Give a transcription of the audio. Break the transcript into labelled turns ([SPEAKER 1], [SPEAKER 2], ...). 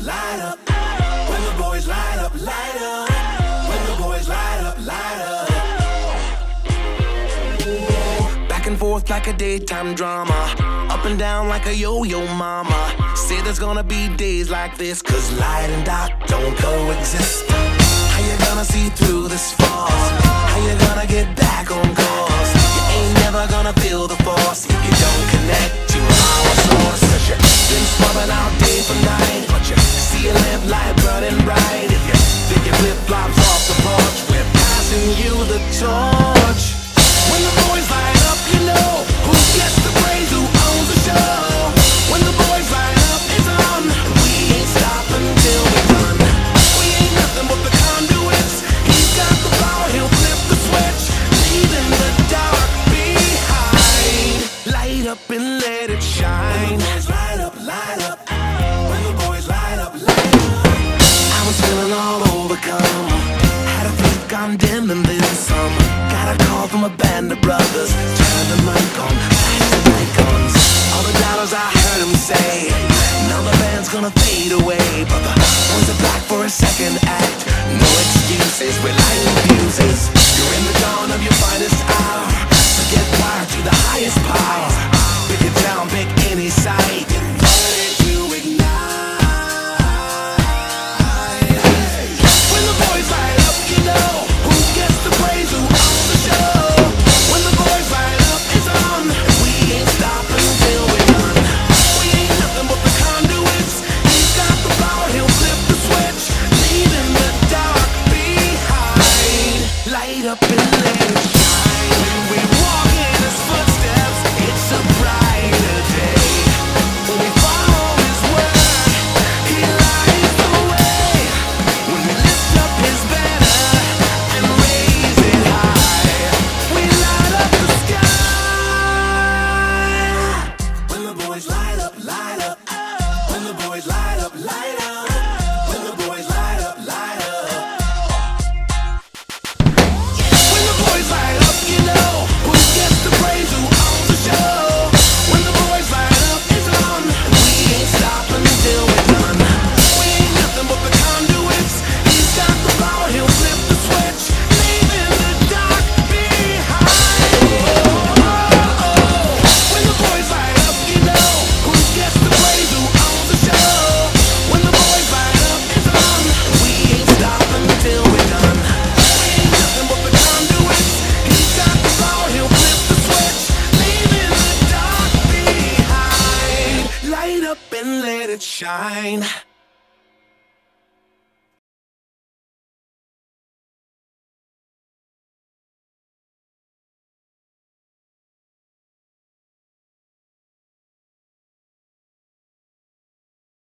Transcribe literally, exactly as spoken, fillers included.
[SPEAKER 1] light up. When the boys light up, light up. When the boys light up, light up. Back and forth like a daytime drama, up and down like a yo-yo mama. Say there's gonna be days like this, cause light and dark don't coexist. How you gonna see through this fog? How you gonna get back on course? You ain't never gonna feel the force if you don't connect to our source. Cause you've been swapping out day for night, but you see a lamp light burning bright. If you think your flip-flops off the porch, we're passing you the torch. When the boys light up, you know who gets the praise, who owns the show. When the boys light up, it's on. We ain't stopping till we're done. We ain't nothing but the conduits. He's got the power, he'll flip the switch, leaving the dark behind. Light up and let it shine. When the boys light up, light up. When the boys light up, light up. I was feeling all overcome, had a faith gone dim and then some. Got a call from a band of brothers, turn the mic on, flash the icons. All the dollars I heard him say, now the band's gonna fade away. But the boys are back for a second act, no excuses, we're lighting fuses. You're in the dawn of your finest hour, so get wired to the highest power. Pick it down, pick any side, get ready to ignite. When the boys light up, you know who gets the praise, who owns the show. When the boys light up, it's on. We ain't stopping till we're done. We ain't nothing but the conduits. He's got the power, he'll flip the switch, leaving the dark behind. Light up and let it shine. When we walk in his footsteps, it's a brighter day. When we follow his word, he lights the way. When we lift up his banner and raise it high, we light up the sky. When the boys light up, light up. When the boys light up, light up. When the boys light up, light up. When the boys light up, you know who gets the praise, who owns the show. When the boys light up, it's on. We ain't stopping till we're done. We ain't nothing but the conduits. He's got the power, he'll flip the switch, leaving the dark behind. When the boys light up, you know who gets the praise, who owns the show. When the boys light up, it's on. We ain't stopping till we're done. We ain't nothing but the conduits. He's got the power, he'll flip the switch, leaving the dark behind. Light up and let it shine.